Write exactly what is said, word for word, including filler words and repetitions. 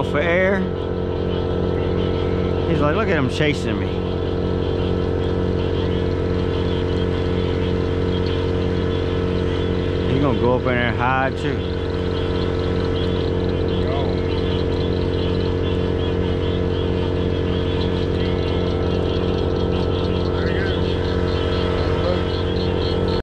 for air. He's like, look at him chasing me. He's gonna go up in there and hide too.